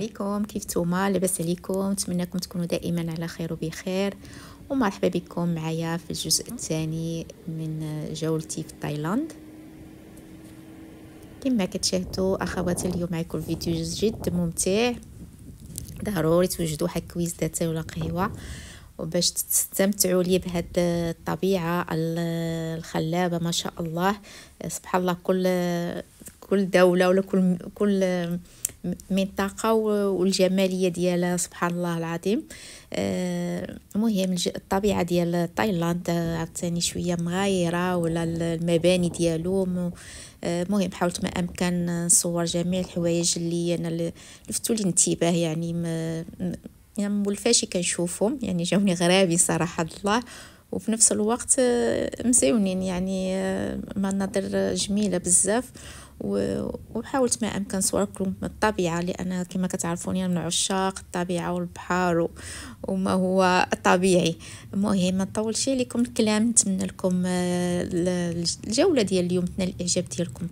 عليكم، كيف نتوما؟ لاباس عليكم؟ نتمنىكم تكونوا دائما على خير وبخير، ومرحبا بكم معايا في الجزء الثاني من جولتي في تايلاند. كما كتشاهدوا اخواتي، اليوم معكم فيديو جد ممتع، ضروري توجدوا حق كويس داتاي ولا قهوه وباش تستمتعوا لي بهاد الطبيعه الخلابه ما شاء الله. سبحان الله، كل دوله ولا كل منطقه والجماليه ديالها، سبحان الله العظيم. مهم الطبيعه ديال تايلاند عاوتاني شويه مغايره، ولا المباني ديالهم. مهم حاولت ما امكن نصور جميع الحوايج اللي انا لفتوا لي الانتباه، يعني يعني مولفاشي كنشوفهم، يعني جاوني غرابي صراحه الله، وفي نفس الوقت مزيونين، يعني مناظر جميله بزاف. وحاولت ما امكن نصوركم الطبيعه، لان كما كتعرفوني من عشاق الطبيعه والبحر وما هو طبيعي. المهم ما نطولش عليكم الكلام، نتمنى لكم الجوله ديال اليوم تنال الاعجاب ديالكم.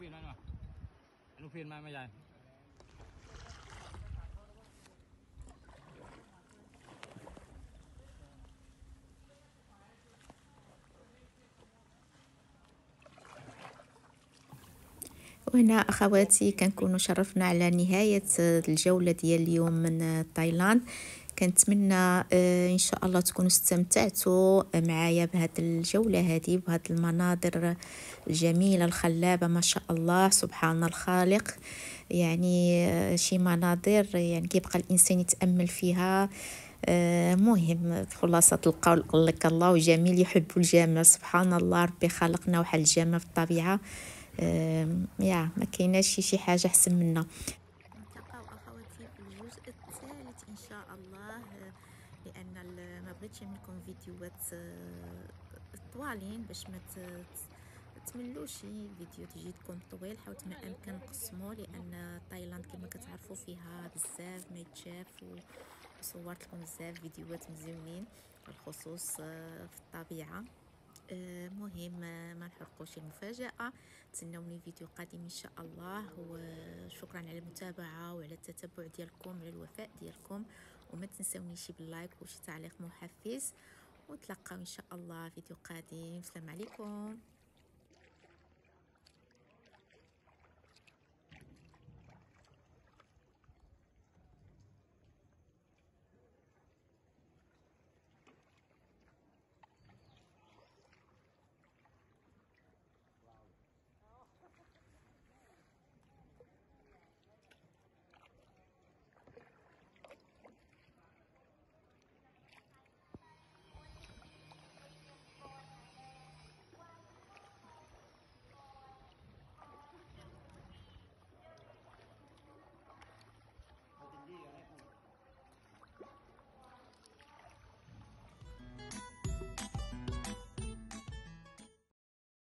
ฟิล์มมาอนุฟิล์มมาใหญ่ وهنا اخواتي كنكونوا شرفنا على نهايه الجوله ديال اليوم من تايلاند. كنتمنى ان شاء الله تكونوا استمتعتوا معايا بهذه الجوله هذه بهذه المناظر الجميله الخلابه ما شاء الله سبحان الخالق. يعني شي مناظر يعني كيبقى الانسان يتامل فيها. مهم خلاصة القول قال لك الله جميل يحب الجمال سبحان الله ربي خلقنا وحال الجمال في الطبيعة. يا ما كايناش شي حاجة احسن منا. نتلاقاو اخواتي في الجزء الثالث ان شاء الله. لان ما بغيتش نعملكم فيديوهات طوالين باش ما تملوش فيديو تجي تكون طويل. حاولت ما امكن نقسمو لان تايلاند كما كتعرفوا فيها بزاف ما يتشاف وصورت لكم بزاف فيديوهات مزيونين بالخصوص في الطبيعه. مهم ما نحرقوش المفاجاه. تسناوني فيديو قادم ان شاء الله. وشكرا على المتابعه وعلى التتبع ديالكم وعلى الوفاء ديالكم. وما تنسونيش باللايك وشي تعليق محفز. ونتلاقاو ان شاء الله فيديو قادم. السلام عليكم.